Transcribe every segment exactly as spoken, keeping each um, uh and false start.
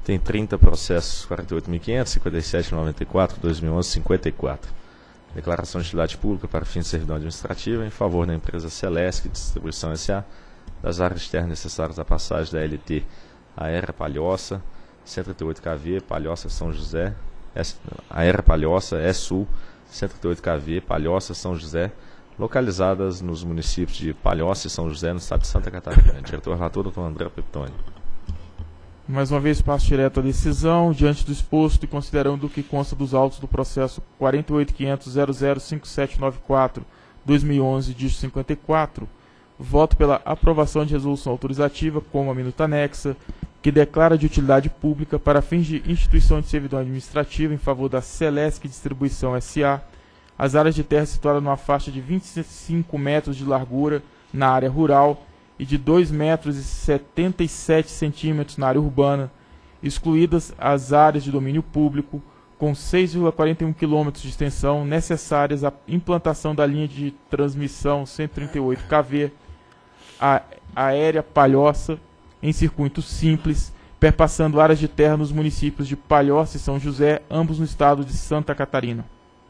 tem trinta processos, quarenta e oito mil e quinhentos, cinquenta e sete mil e noventa e quatro, dois mil e onze, cinquenta e quatro. Declaração de utilidade pública para fins de servidão administrativa em favor da empresa Celesc Distribuição S A, das áreas externas necessárias à passagem da L T Aérea Palhoça, cento e trinta e oito kV, Palhoça, São José, S, Aérea Palhoça, E-Sul, cento e trinta e oito kV, Palhoça, São José, localizadas nos municípios de Palhoça e São José, no estado de Santa Catarina. Diretor-relator, doutor André Peptoni. Mais uma vez, passo direto à decisão. Diante do exposto e considerando o que consta dos autos do processo quarenta e oito mil quinhentos ponto zero zero cinco sete nove quatro barra dois mil e onze, dígito cinquenta e quatro, voto pela aprovação de resolução autorizativa com a minuta anexa, que declara de utilidade pública para fins de instituição de servidão administrativa em favor da Celesc Distribuição S A, as áreas de terra situadas numa faixa de vinte e cinco metros de largura na área rural e de dois metros e setenta e sete centímetros na área urbana, excluídas as áreas de domínio público, com seis vírgula quarenta e um quilômetros de extensão necessárias à implantação da linha de transmissão cento e trinta e oito kV, a aérea Palhoça, em circuito simples, perpassando áreas de terra nos municípios de Palhoça e São José, ambos no estado de Santa Catarina.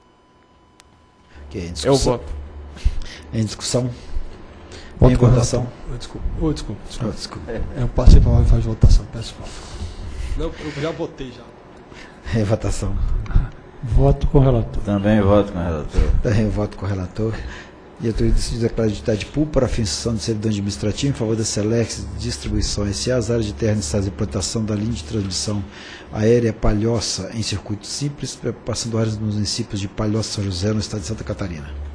Okay, é o voto. Em discussão. Voto em votação. Desculpa. Oh, desculpa. desculpa. Oh, desculpa. É, eu passei para a hora de fazer votação. Peço desculpa. Não, eu já votei já. Em votação. Voto com o relator. Também voto com o relator. Também voto com o relator. E a autoridade decide declarar de utilidade pública para a finção de servidão administrativa em favor da Celesc Distribuição S A, as áreas de terra necessárias de implantação da linha de transmissão aérea Palhoça em circuito simples, passando áreas nos municípios de Palhoça e São José, no estado de Santa Catarina.